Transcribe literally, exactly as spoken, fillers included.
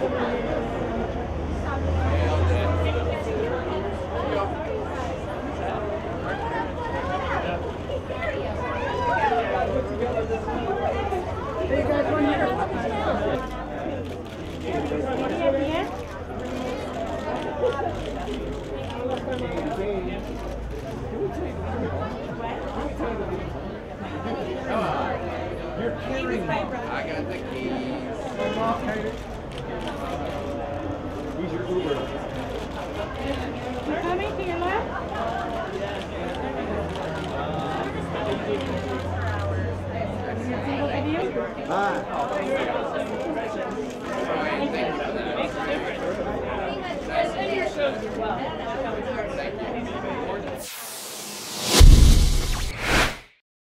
You're carrying them. I got the keys. He's your Uber. You coming to your left? Hi.